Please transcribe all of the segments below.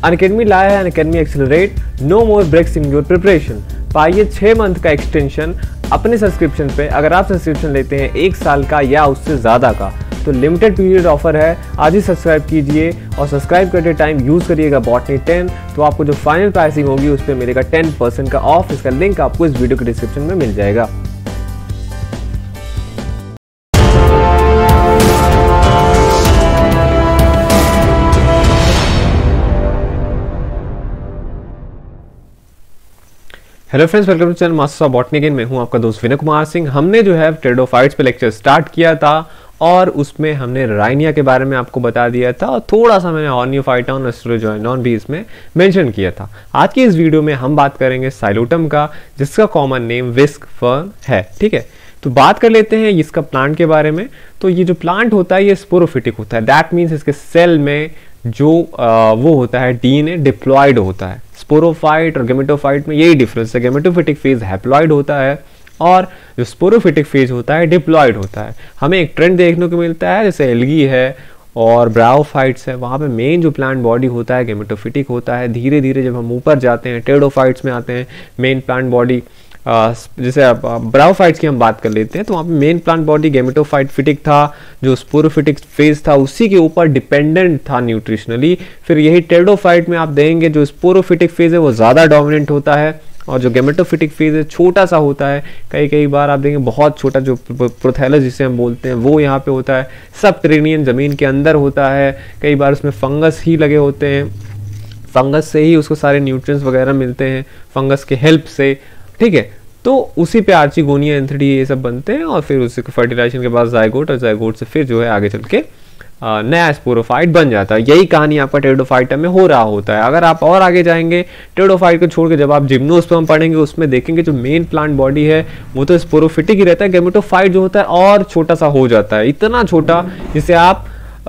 Unacademy लाया है Unacademy accelerate, no more breaks in your preparation. पाइए 6 मंथ का एक्सटेंशन अपने सब्सक्रिप्शन पे। अगर आप सब्सक्रिप्शन लेते हैं 1 साल का या उससे ज़्यादा का तो लिमिटेड पीरियड ऑफर है। आज ही सब्सक्राइब कीजिए और सब्सक्राइब करते टाइम यूज़ करिएगा बॉटनी 10, तो आपको जो फाइनल प्राइसिंग होगी उस पर मिलेगा 10% का ऑफ। इसका लिंक आपको इस वीडियो के डिस्क्रिप्शन में मिल जाएगा। Hello friends, welcome to channel masters of botany again. मैं हूं आपका दोस्त विनय कुमार सिंह। हमने जो है टेरिडोफाइट्स पे लेक्चर स्टार्ट किया था और उसमें हमने राइनिया के बारे में आपको बता दिया था और थोड़ा सा मैंने ऑर्नियोफाइटॉन और स्टेरोजोइनॉन भी इसमें मेंशन किया था। आज की इस वीडियो में हम बात करेंगे साइलोटम का, जिसका कॉमन नेम विस्क फर्न है। ठीक है, तो बात कर लेते हैं इसका प्लांट के बारे में। तो ये जो प्लांट होता है ये स्पोरोफिटिक होता है। दैट मीन्स इसके सेल में जो वो होता है डीएनए डिप्लॉयड होता है। स्पोरोफाइट और गेमेटोफाइट में यही डिफरेंस है। गेमेटोफिटिक फेज हैप्लॉयड होता है और जो स्पोरोफिटिक फेज होता है डिप्लॉयड होता है। हमें एक ट्रेंड देखने को मिलता है, जैसे एल्गी है और ब्रायोफाइट्स है, वहाँ पे मेन जो प्लांट बॉडी होता है गेमेटोफिटिक होता है। धीरे धीरे जब हम ऊपर जाते हैं टेरिडोफाइट्स में आते हैं, मेन प्लांट बॉडी जैसे ब्रायोफाइट्स की हम बात कर लेते हैं तो वहाँ पे main plant body gametophytic था। जो स्पोरोफिटिक फेज था उसी के ऊपर डिपेंडेंट था न्यूट्रिशनली। फिर यही टेरिडोफाइट में आप देखेंगे जो स्पोरोफिटिक फेज है वो ज़्यादा डोमिनेंट होता है और जो गेमेटोफिटिक फेज है छोटा सा होता है। कई बार आप देखेंगे बहुत छोटा, जो प्रोथैलस जिसे हम बोलते हैं वो यहाँ पे होता है। सबटेरेनियन ज़मीन के अंदर होता है। कई बार उसमें फंगस ही लगे होते हैं, फंगस से ही उसको सारे न्यूट्रिएंट्स वगैरह मिलते हैं, फंगस के हेल्प से। ठीक है, तो उसी पे आर्चिगोनिया एंथ्रिडी ये सब बनते हैं और फिर उसके फर्टिलाइजेशन के बाद जायगोट और जायगोट से फिर जो है आगे चल के नया स्पोरोफाइट बन जाता है। यही कहानी आपका टेरिडोफाइटा में हो रहा होता है। अगर आप और आगे जाएंगे टेरिडोफाइट को छोड़ के, जब आप जिम्नोस्पर्म पढ़ेंगे उसमें देखेंगे जो मेन प्लांट बॉडी है वो तो स्पोरोफिटिक ही रहता है। गेमेटोफाइट जो होता है और छोटा सा हो जाता है, इतना छोटा जिसे आप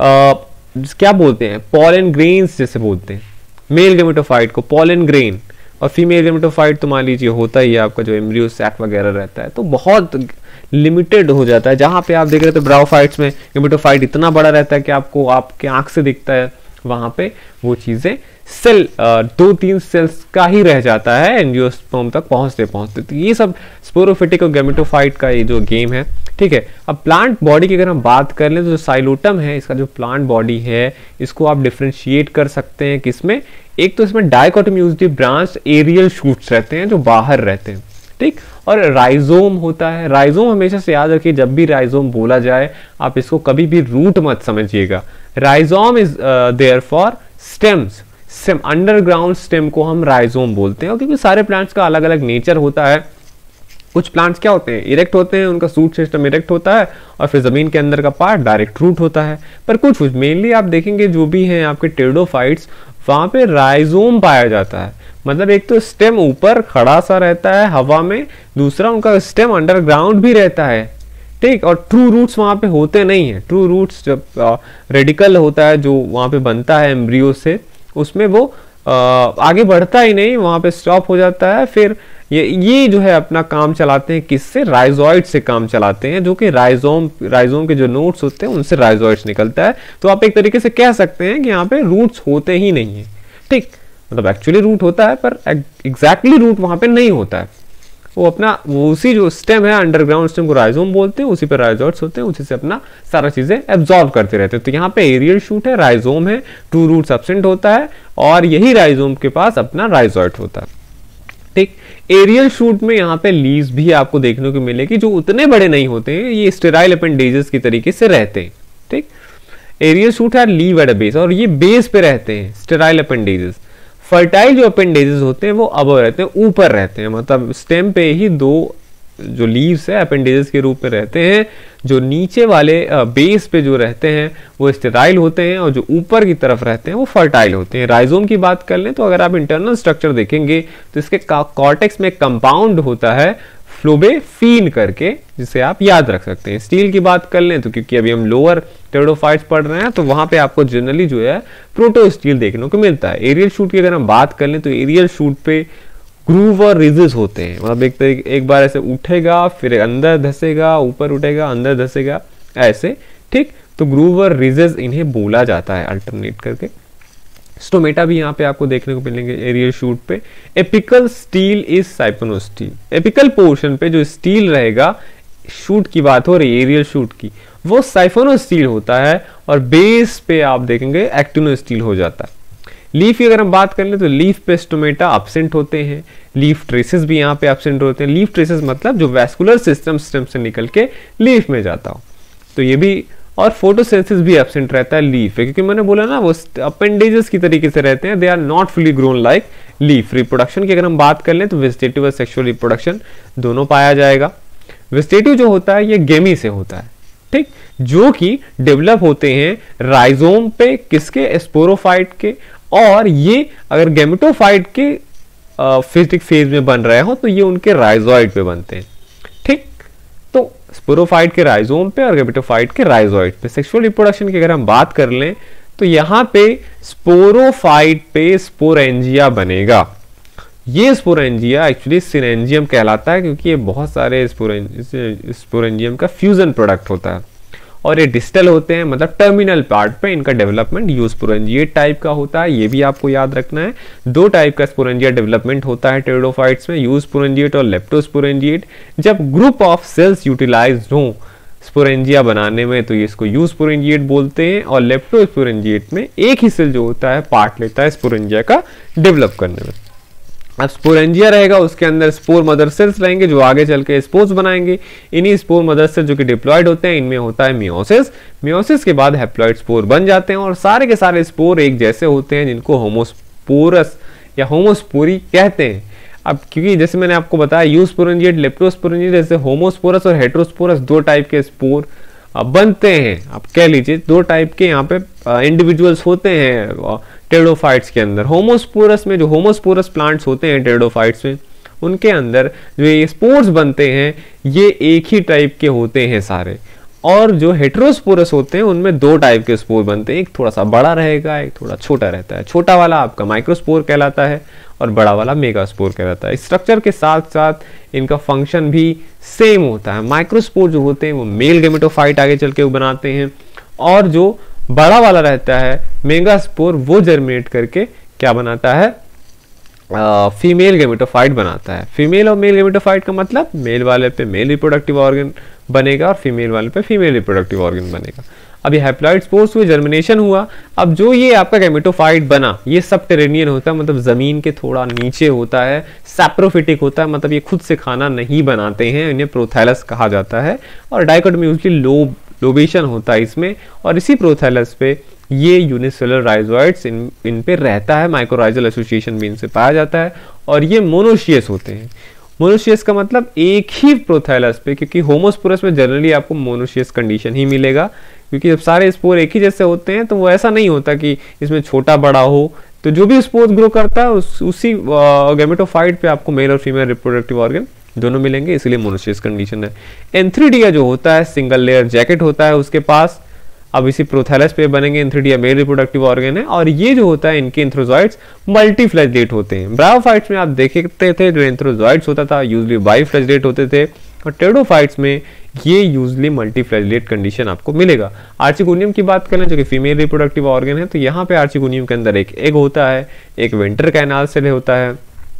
क्या बोलते हैं, पॉलन ग्रेन्स जैसे बोलते हैं। मेल गेमेटोफाइट को पॉलन ग्रेन और फीमेल गेमेटोफाइट तो मान लीजिए होता ही है आपका जो एम्ब्रियो सैक वगैरह रहता है, तो बहुत लिमिटेड हो जाता है। जहां पे आप देख रहे थे ब्रायोफाइट्स में गेमेटोफाइट इतना बड़ा रहता है कि आपको आपके आंख से दिखता है, वहां पे वो चीजें सेल 2-3 सेल्स का ही रह जाता है एंजियोस्पर्म तक पहुंचते पहुंचते। तो ये सब स्पोरोफिटिक और गेमेटोफाइट का ये जो गेम है। ठीक है, अब प्लांट बॉडी की अगर हम बात कर लें तो जो साइलोटम है इसका जो प्लांट बॉडी है इसको आप डिफरेंशिएट कर सकते हैं किसमें। एक तो इसमें डाइकोटोम्यूजिटी ब्रांच एरियल शूट्स रहते हैं जो बाहर रहते हैं। ठीक, और राइजोम होता है। राइजोम हमेशा से याद रखिए, जब भी राइजोम बोला जाए आप इसको कभी भी रूट मत समझिएगा। Rhizome is there for stems. Stem, underground stem को हम राइजोम बोलते हैं क्योंकि सारे प्लांट्स का अलग अलग नेचर होता है। कुछ प्लांट्स क्या होते हैं, इरेक्ट होते हैं, उनका सूट सिस्टम इरेक्ट होता है और फिर जमीन के अंदर का पार्ट डायरेक्ट रूट होता है। पर कुछ मेनली आप देखेंगे जो भी हैं आपके टेरिडोफाइट्स, वहां पे राइजोम पाया जाता है। मतलब एक तो स्टेम ऊपर खड़ा सा रहता है हवा में, दूसरा उनका स्टेम अंडरग्राउंड भी रहता है। ठीक, और ट्रू रूट्स वहां पे होते नहीं है। ट्रू रूट्स जब रेडिकल होता है जो वहां पे बनता है एम्ब्रियो से, उसमें वो आगे बढ़ता ही नहीं, वहां पे स्टॉप हो जाता है। फिर ये जो है अपना काम चलाते हैं किससे, राइजोइड से काम चलाते हैं, जो कि राइजोम के जो नोड्स होते हैं उनसे राइजोइड्स निकलता है। तो आप एक तरीके से कह सकते हैं कि यहाँ पे रूट्स होते ही नहीं है। ठीक, मतलब एक्चुअली रूट होता है पर एग्जैक्टली रूट वहां पे नहीं होता है। वो उसी जो स्टेम है अंडरग्राउंड स्टेम को राइजोम बोलते हैं, उसी पे राइजोइड्स होते हैं, उसी से अपना सारा चीजें एब्जॉर्ब करते रहते हैं। तो यहाँ पे एरियल शूट है, राइजोम है, ट्रू रूट्स एब्सेंट होता है और यही राइजोम के पास अपना राइजोइड होता है। ठीक, एरियल शूट में यहाँ पे लीव्स भी आपको देखने को मिलेगी जो उतने बड़े नहीं होते हैं, ये स्टेराइल अपेंडेजेस की तरीके से रहते हैं। ठीक, एरियल शूट है लीव एट अ बेस और ये बेस पे रहते हैं स्टेराइल अपेंडेजेस। फर्टाइल जो अपेंडेजेस होते हैं वो अब रहते हैं, ऊपर रहते हैं, मतलब स्टेम पे ही 2 जो लीव्स है अपेंडेजेस के रूप में रहते हैं। जो नीचे वाले बेस पे जो रहते हैं वो स्टेराइल होते हैं और जो ऊपर की तरफ रहते हैं वो फर्टाइल होते हैं। राइजोम की बात कर लें तो अगर आप इंटरनल स्ट्रक्चर देखेंगे तो इसके कॉर्टेक्स में कंपाउंड होता है फ्लोबेफीन करके, जिसे आप याद रख सकते हैं। स्टील की बात कर लें तो क्योंकि अभी हम लोअर टेरिडोफाइट्स पढ़ रहे हैं तो वहां पे आपको जनरली जो है प्रोटोस्टील देखने को मिलता है। एरियल शूट की अगर हम बात कर लें तो एरियल शूट पे ग्रूव और रिजेस होते हैं, मतलब एक बार ऐसे उठेगा फिर अंदर धसेगा, ऊपर उठेगा अंदर धसेगा, ऐसे। ठीक, तो ग्रूव और रिजेस इन्हें बोला जाता है अल्टरनेट करके। स्टोमेटा भी यहाँ पे आपको देखने को मिलेंगे एरियल शूट पे। Apical stele is siphonostele, apical portion पे जो स्टील रहेगा, शूट की बात हो रही है एरियल शूट की, वो साइफोनोस्टील होता है और बेस पे आप देखेंगे एक्टिनोस्टील हो जाता है। लीफ की अगर हम बात कर लें तो लीफ पे स्टोमेटा एब्सेंट होते हैं, लीफ ट्रेसेस भी यहाँ पे एब्सेंट होते हैं। लीफ ट्रेसेस मतलब जो वैस्कुलर सिस्टम से निकल के लीफ में जाता हो, तो ये भी, और फोटोसिंथेसिस भी एब्सेंट रहता है लीफ पे, क्योंकि मैंने बोला ना वो अपेंडेजेस की तरीके से रहते हैं, they are not fully grown like leaf. Reproduction की अगर हम बात कर लें तो वेजिटेटिव और सेक्सुअल रिप्रोडक्शन दोनों पाया जाएगा। वेजिटेटिव जो होता है ये गेमी से होता है, ठीक, जो कि डेवलप होते हैं राइजोम पे, किसके, स्पोरोफाइट के, और ये अगर गैमेटोफाइट के फिजिक फेज में बन रहे हो तो ये उनके राइजोइड पे बनते हैं, ठीक। तो स्पोरोफाइट के राइजोम पे और गैमेटोफाइट के राइजोइड पे। सेक्सुअल रिप्रोडक्शन की अगर हम बात कर लें तो यहां पे स्पोरोफाइट पे स्पोरेंजिया बनेगा। ये स्पोरेंजिया एक्चुअली सिनेंजियम कहलाता है, क्योंकि ये बहुत सारे स्पोरेंजियम का फ्यूजन प्रोडक्ट होता है, और ये डिस्टल होते हैं, मतलब टर्मिनल पार्ट पे इनका डेवलपमेंट यूस्पोरेंजिएट टाइप का होता है। ये भी आपको याद रखना है, दो टाइप का स्पोरेंजिया डेवलपमेंट होता है टेरिडोफाइट्स में, यूस्पोरेंजिएट और लेप्टोस्पोरेंजिएट। जब ग्रुप ऑफ सेल्स यूटिलाइज हो स्पोरेंजिया बनाने में तो ये इसको यूस्पोरेंजिएट बोलते हैं, और लेप्टोस्पोरेंजिएट में एक ही सेल जो होता है पार्ट लेता है स्पोरेंजिया का डेवलप करने में। अब स्पोरेंजिया रहेगा, उसके अंदर स्पोर मदर सेल्स रहेंगे जो आगे चल के स्पोर्स बनाएंगे। इन्हीं स्पोर मदर सेल्स जो कि डिप्लॉयड होते हैं, इनमें होता है मियोसिस। मियोसिस के बाद हैप्लॉइड स्पोर बन जाते हैं, और सारे के सारे स्पोर एक जैसे होते हैं, जिनको होमोस्पोरस या होमोस्पोरी कहते हैं। अब क्योंकि जैसे मैंने आपको बताया यूस्पोरेंजिएट, लेप्टोस्पोरेंजिएट, जैसे होमोस्पोरस और हेटेरोस्पोरस दो टाइप के स्पोर बनते हैं। आप कह लीजिए दो टाइप के यहाँ पे इंडिविजुअल्स होते हैं टेरिडोफाइट्स के अंदर। होमोस्पोरस में जो होमोस्पोरस प्लांट्स होते हैं टेरिडोफाइट्स में, उनके अंदर जो ये स्पोर्स बनते हैं ये एक ही टाइप के होते हैं सारे, और जो हेटेरोस्पोरस होते हैं उनमें दो टाइप के स्पोर बनते हैं, एक थोड़ा सा बड़ा रहेगा, एक थोड़ा छोटा रहता है। छोटा वाला आपका माइक्रोस्पोर कहलाता है और बड़ा वाला मेगास्पोर कहलाता है। स्ट्रक्चर के साथ साथ इनका फंक्शन भी सेम होता है। माइक्रोस्पोर जो होते हैं वो मेल गेमेटोफाइट आगे चल के बनाते हैं, और जो बड़ा वाला रहता है मेगास्पोर वो जर्मिनेट करके क्या बनाता है, फीमेल गेमेटोफाइट बनाता है। फीमेल और मेल गेमेटोफाइट का मतलब मेल वाले पे मेल रिप्रोडक्टिव ऑर्गन बनेगा और फीमेल वाले पे फीमेल रिप्रोडक्टिव ऑर्गन बनेगा। अब ये हैप्लॉइड स्पोर्स हुए, जर्मिनेशन हुआ। अब जो ये आपका गेमेटोफाइट बना ये सबटेरेनियन होता है, मतलब जमीन के थोड़ा नीचे होता है, सैप्रोफिटिक होता है, मतलब ये खुद से खाना नहीं बनाते हैं, इन्हें प्रोथैलस कहा जाता है। और डाइकोट में यूजली लोबेशन होता है इसमें, और इसी प्रोथैलस पे ये यूनिसेलुलर राइजोइड्स इन पे रहता है, माइक्रोराइजल एसोसिएशन भी इनसे पाया जाता है, और ये मोनोशियस होते हैं। मोनोशियस का मतलब एक ही प्रोथैलस पे, क्योंकि होमोस्पोरस में जनरली आपको मोनोशियस कंडीशन ही मिलेगा, क्योंकि जब सारे स्पोर एक ही जैसे होते हैं तो वो ऐसा नहीं होता कि इसमें छोटा बड़ा हो, तो जो भी स्पोर ग्रो करता है उसी गेमेटोफाइट पे आपको मेल और फीमेल रिप्रोडक्टिव ऑर्गन दोनों मिलेंगे, इसलिए मोनोशियस कंडीशन है। एंथ्रीडिया जो होता है सिंगल लेयर जैकेट होता है उसके पास, अब इसी प्रोथैलस पे बनेंगे। एंथ्रीडिया मेल रिप्रोडक्टिव ऑर्गन है, और ये जो होता है इनके एंथ्रोजॉइड्स मल्टीफ्लैजिलेट होते हैं। ब्रायोफाइट्स में आप देखते थे जो एंथ्रोजॉइड्स होता था यूजुअली बाइफ्लैजिलेट होते थे, और टेरिडोफाइट्स में ये यूजुअली मल्टीफ्लैजिलेट कंडीशन आपको मिलेगा। आर्चिगोनियम की बात करें जो कि फीमेल रिप्रोडक्टिव ऑर्गन है, तो यहाँ पे आर्चिगोनियम के अंदर एक एग होता है, एक वेंटर कैनाल सेल होता है,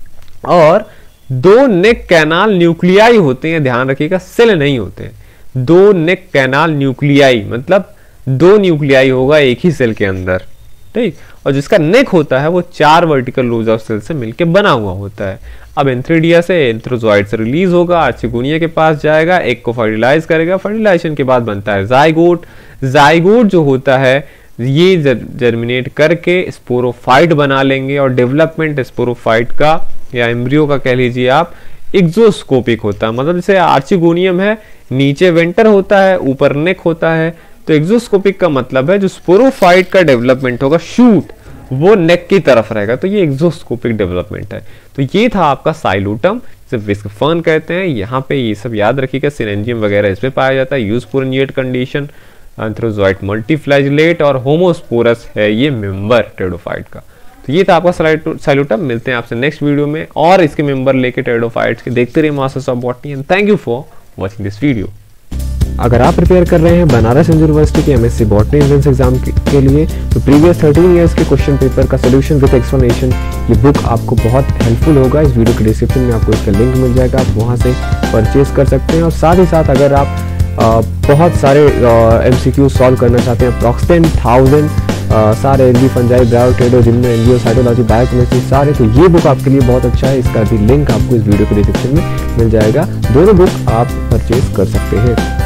और दो नेक कैनाल न्यूक्लियाई होते हैं। ध्यान रखिएगा सेल नहीं होते हैं, दो नेक कैनाल न्यूक्लियाई, मतलब दो न्यूक्लियाई होगा एक ही सेल के अंदर, ठीक। और जिसका नेक होता है वो 4 वर्टिकल रोज ऑफ सेल से मिलकर बना हुआ होता है। अब एंथ्रीडिया से एंथ्रोजॉइड से रिलीज होगा, आर्चिगोनिया के पास जाएगा, एग को फर्टिलाइज करेगा, फर्टिलाइजेशन के बाद बनता है जाइगोट। जाइगोट जो होता है ये जर्मिनेट करके स्पोरोफाइट बना लेंगे, और डेवलपमेंट स्पोरोफाइट का या एम्ब्रियो का कह लीजिए आप एक्सोस्कोपिक होता है। मतलब जैसे आर्चिगोनियम है, नीचे वेंटर होता है, ऊपर नेक होता है, तो एक्सोस्कोपिक का मतलब है जो स्पोरोफाइट का डेवलपमेंट होगा शूट वो नेक की तरफ रहेगा, तो ये एक्सोस्कोपिक डेवलपमेंट है। तो ये था आपका साइलोटम, जिसे विस्क फर्न कहते हैं। यहाँ पे ये सब याद रखिएगा, सिनेंजियम वगैरह इसमें पाया जाता है, यूस्पोरेंजिएट कंडीशन, एंथ्रोजॉइट मल्टीफ्लैजिलेट, और होमोस्पोरस है ये मेंबर टेरिडोफाइट का। तो ये था आपका साइलोटम। मिलते हैं आपसे नेक्स्ट वीडियो में और इसके मेंबर लेके टेरिडोफाइट्स के। देखते रहिए masters of botany, and thank you for watching this video. अगर आप प्रिपेयर कर रहे हैं बनारस हिंदू यूनिवर्सिटी के एमएससी बॉटनी एंट्रेंस एग्जाम के लिए, तो प्रीवियस 13 इयर्स के क्वेश्चन पेपर का सोल्यूशन विद एक्सप्लेनेशन, ये बुक आपको बहुत हेल्पफुल होगा। इस वीडियो के डिस्क्रिप्शन में आपको इसका लिंक मिल जाएगा, आप वहाँ से परचेज कर सकते हैं। और साथ ही साथ अगर आप बहुत सारे MCQ सॉल्व करना चाहते हैं, अप्रॉक्स 10,000 सारे एलजी फंजाई ब्रायो टेडो जिनमें एनजीओ साइटोलॉजी बायोकेमिस्ट्री सारे, तो ये बुक आपके लिए बहुत अच्छा है। इसका भी लिंक आपको इस वीडियो के डिस्क्रिप्शन में मिल जाएगा। दोनों बुक आप परचेज कर सकते हैं।